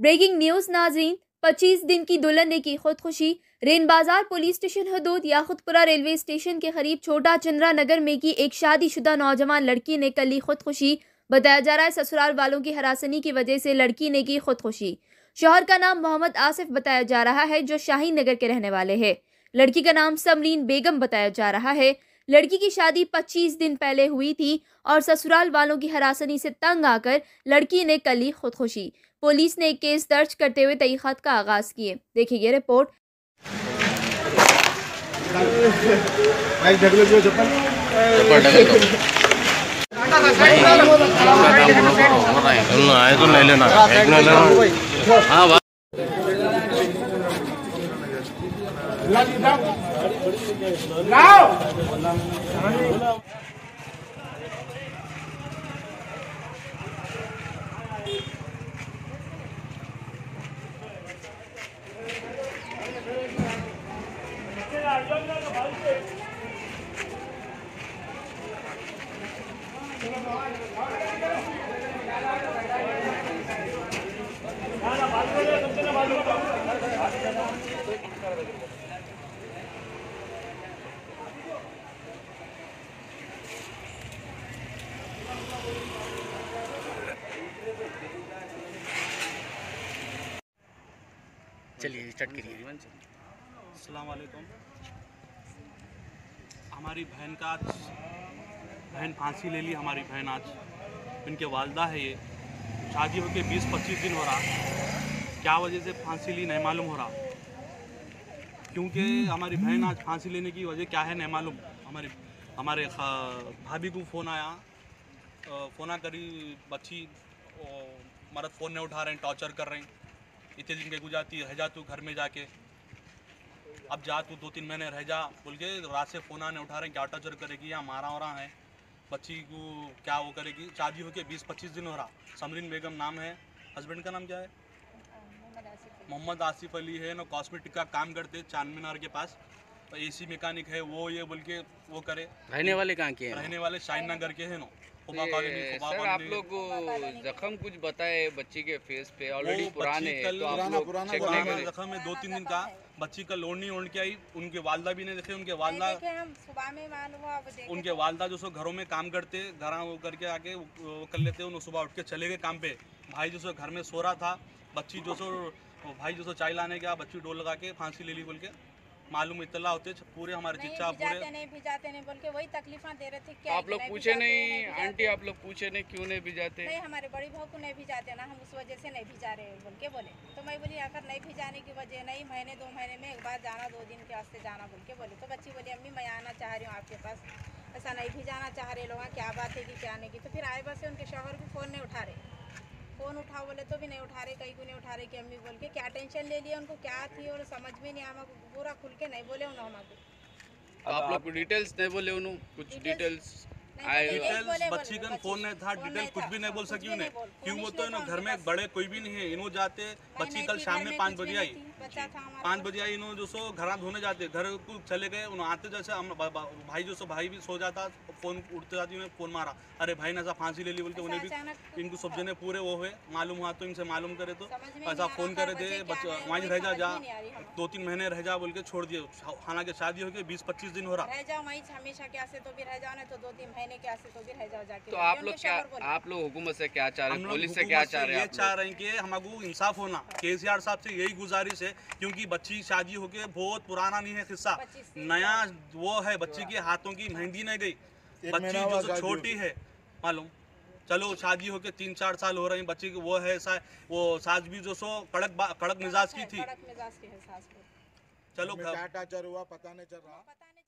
Breaking news नाजरीन, 25 दिन की दुल्हन ने की खुदकुशी। रेन बाजार पुलिस स्टेशन हदूद याकुतपुरा रेलवे स्टेशन के करीब छोटा चंद्रा नगर में की एक शादीशुदा नौजवान लड़की ने कर ली खुदकुशी। बताया जा रहा है ससुराल वालों की हरासनी की वजह से लड़की ने की खुदकुशी। शौहर का नाम मोहम्मद आसिफ बताया जा रहा है, जो शाहीन नगर के रहने वाले हैं। लड़की का नाम समरीन बेगम बताया जा रहा है। लड़की की शादी 25 दिन पहले हुई थी और ससुराल वालों की हरासनी से तंग आकर लड़की ने कर ली खुदकुशी। पुलिस ने एक केस दर्ज करते हुए तहकीकात का आगाज किए। देखिए ये रिपोर्ट। चलिए स्टार्ट करिए। अस्सलाम वालेकुम। हमारी बहन फांसी ले ली। हमारी बहन आज, इनके वालदा है, ये शादी होके 20-25 दिन हो रहा। क्या वजह से फांसी ली नहीं मालूम हो रहा, क्योंकि हमारी बहन आज फांसी लेने की वजह क्या है नहीं मालूम। हमारे भाभी को फ़ोन आया, फ़ोन करी बच्ची मर्द फ़ोन नहीं उठा रहे हैं, टॉर्चर कर रहे हैं। इतने दिन के गुजारती रह जा तू घर में जाके, अब जा तू 2-3 महीने रह जा बोल के रात से फ़ोन नहीं उठा रहे हैं। क्या टॉर्चर करेगी, या मारा हो रहा है बच्ची को, क्या वो करेगी। शादी होके 20-25 दिन हो रहा। समरीन बेगम नाम है, हस्बैंड का नाम क्या है? मोहम्मद आसिफ अली है ना। कॉस्मेटिक का काम करते चांद मीनार के पास, AC मैकेनिक है वो। ये बोल के वो करे। रहने वाले कहाँ के हैं? रहने वाले शाहीन नगर के हैं। सर आप लोग जख्म कुछ बताए बच्ची के फेस पे, ऑलरेडी पुराने हैं, तो आप लोग चेक नहीं करे? जख्म है 2-3 दिन का। बच्ची का लोड नहीं ओढ़ के आई। उनके वालदा भी नहीं देखे। उनके वालदा जो सो घरों में काम करते, घर वो करके आके वो कर लेते। उन्हें सुबह उठ के चले गए काम पे। भाई जो सो घर में सो रहा था। बच्ची जो सो भाई जो सो चाय लाने गया, बच्ची डोल लगा के फांसी ले ली बोल के मालूम इतला होते। पूरे हमारे चिच्चा पूरे नहीं बोल के वही तकलीफा दे रहे थे। क्या आप लोग पूछे नहीं आंटी, आप लोग पूछे नहीं क्यों नहीं भिजाते? नहीं, हमारे बड़ी बहू को नहीं भिजाते ना, हम उस वजह से नहीं भिजा रहे बोल के बोले। तो मैं बोली अगर नहीं भिजाने की वजह नहीं, महीने 2 महीने में एक बार जाना, 2 दिन के वास्ते जाना बोल के बोले। तो बच्ची बोली अम्मी मैं आना चाह रही हूँ आपके पास, ऐसा नहीं भिजाना चाह रहे लोग, क्या बात है कि क्या नहीं की। तो फिर आए बस से उनके शौहर को फ़ोन नहीं उठा रहे। फ़ोन उठाओ बोले तो भी नहीं उठा रहे, कहीं को नहीं उठा रहे कि अम्मी बोल के। क्या टेंशन ले लिया उनको, क्या थी और समझ में नहीं आया। पूरा खुल के नहीं बोले उन्होंने हमको। आप लोग को डिटेल्स नहीं बोले उन्होंने? कुछ डिटेल्स बच्ची का फोन नहीं था, डिटेल कुछ भी नहीं बोल सकी उन्हें। क्यों वो तो घर में बड़े कोई भी नहीं है। इन्हों जाते बच्ची कल शाम में 5 बजे आई। 5 बजे आई। इन्हों जो सो घर धोने जाते, घर को चले गए। उन्होंने आते जैसे हम भाई जो सो भाई भी सो जाता, फ़ोन उठते जाती उन्हें फ़ोन मारा, अरे भाई ने ऐसा फांसी ले ली बोल के। उन्हें भी इनको सब जने पूरे वो हुए मालूम हुआ, तो इनसे मालूम करे तो ऐसा फ़ोन करे दे बच्चे वहीं रह जा 2-3 महीने रह जा बोल के छोड़ दिए। हालांकि शादी हो गई 20-25 दिन हो रहा। रह जाओ वहीं हमेशा क्या से तो भी रह जाओ, नहीं तो 2-3 महीने क्या से तो भी रह जाओ जाके। तो आप लोग हुकूमत से क्या चाह रहे हैं? पुलिस से क्या चाह रहे हैं? ये चाह रहे हैं कि हमको इंसाफ होना। केसीआर साहब से यही गुजारिश है, क्योंकि बच्ची शादी होके बहुत पुराना नहीं है किस्सा, नया वो है। बच्ची के हाथों की मेहंदी नहीं गई। बच्ची जो छोटी है मालूम, चलो शादी होके 3-4 साल हो रहे हैं। बच्ची की वो है वो सास भी जो सो कड़क मिजाज की थी। कड़क मिजाज की है सास। चलो क्या हुआ पता नहीं चल रहा।